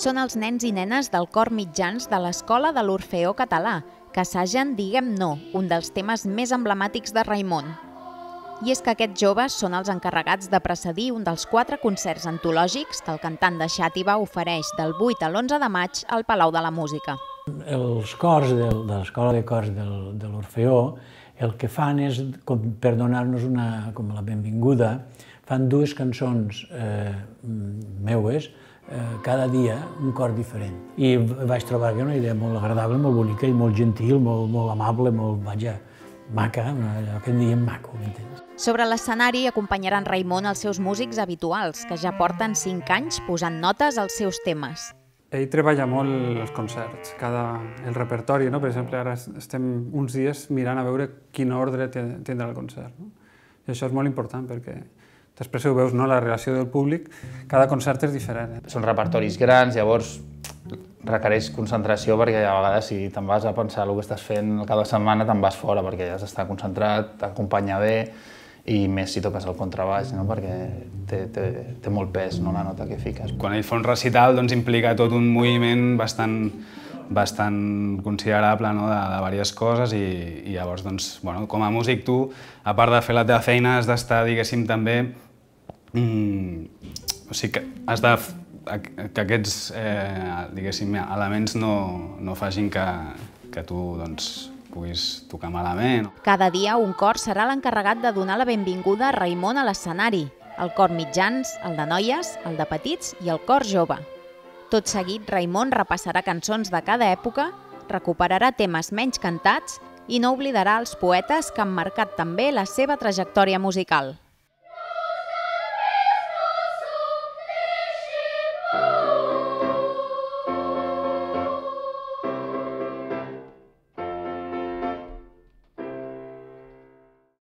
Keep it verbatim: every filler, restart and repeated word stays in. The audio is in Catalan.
Són els nens i nenes del cor mitjans de l'Escola de l'Orfeó Català, que assagen Diguem No, un dels temes més emblemàtics de Raimon. I és que aquests joves són els encarregats de precedir un dels quatre concerts antològics que el cantant de Xàtiva ofereix del vuit a l'onze de maig al Palau de la Música. Els cors de l'Escola de Cors de l'Orfeó el que fan és, per donar-nos com la benvinguda, fan dues cançons meues, cada dia un cor diferent. I vaig trobar que era una idea molt agradable, molt bonica i molt gentil, molt amable, molt, vaja, maca, allò que en diem maco, m'entens? Sobre l'escenari acompanyaran Raimon els seus músics habituals, que ja porten cinc anys posant notes als seus temes. Ell treballa molt els concerts, el repertori, per exemple, ara estem uns dies mirant a veure quin ordre tindrà el concert. I això és molt important perquè després ho veus, la relació del públic, cada concert és diferent. Són repertoris grans, llavors requereix concentració perquè a vegades si te'n vas a pensar el que estàs fent el cap de setmana te'n vas fora perquè has d'estar concentrat, t'acompanya bé i més si toques el contrabaix, perquè té molt pes la nota que fiques. Quan ell fa un recital implica tot un moviment bastant considerable de diverses coses i llavors, com a músic tu, a part de fer la teva feina, has d'estar, diguéssim, també... O sigui, que has de... que aquests, diguéssim, elements no facin que tu, doncs, puguis tocar malament. Cada dia un cor serà l'encarregat de donar la benvinguda a Raimon a l'escenari, el cor mitjans, el de noies, el de petits i el cor jove. Tot seguit, Raimon repassarà cançons de cada època, recuperarà temes menys cantats i no oblidarà els poetes que han marcat també la seva trajectòria musical.